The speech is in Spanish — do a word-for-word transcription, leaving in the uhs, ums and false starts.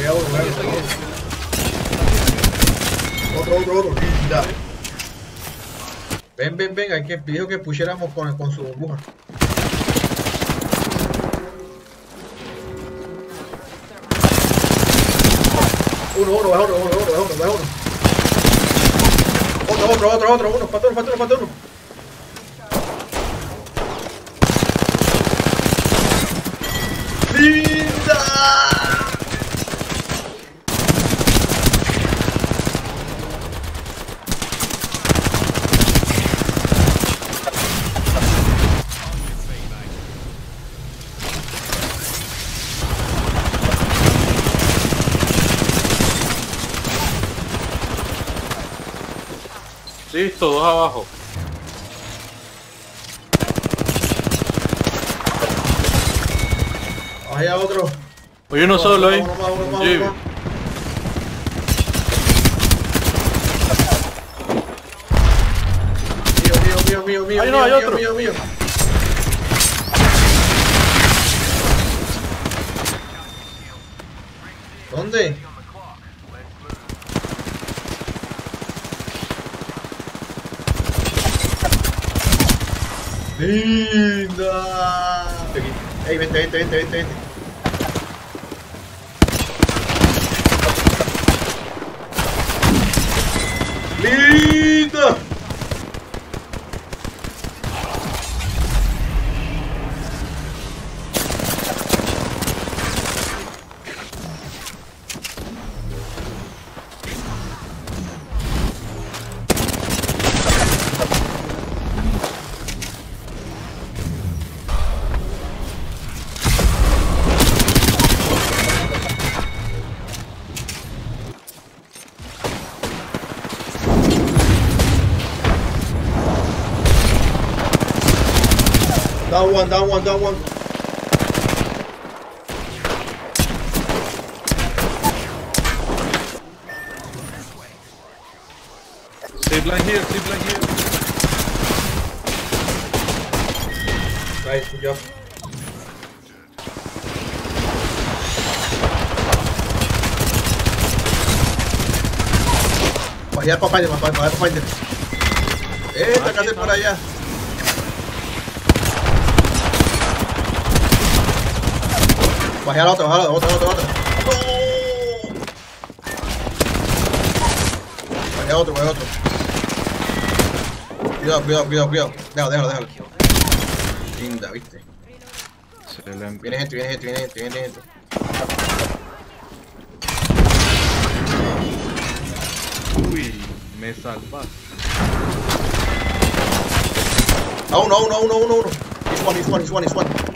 a uno, bajé a uno. Otro, otro, otro. Linda. Ven, ven, ven. Hay que pidió que pusiéramos con, con su burbuja. Uno, uno, baja uno, uno, uno, baja uno, baja uno. Otro, otro, otro, otro, uno. Falta uno, falta uno, falta uno. ¡Linda! Listo, dos abajo. Allá otro. Oye, uno solo ahí. Uno más, uno más, Sí. uno más. Mío, mío, mío, mío, Ahí mío, no, hay mío, otro. mío, mío. ¿Dónde? Linda. Ey, vente, vente, vente, vente, vente. Linda. Down one, down one, down one. Zip line here, zip line here. Nice, good job. Vaya para Finder, vaya para Finder. Eh, sacate por allá. Bajé al otro, bajé al otro, otro, otro. ¡No! Bajé a otro, bajé a otro. Cuidado, cuidado, cuidado, cuidado. Déjalo, déjalo, déjalo. Linda, viste. Excelente. Viene gente, viene gente, viene gente, viene gente. Uy, me salvas. A uno, a uno, a uno, a uno, a uno. He's one, he's one, he's one, he's one.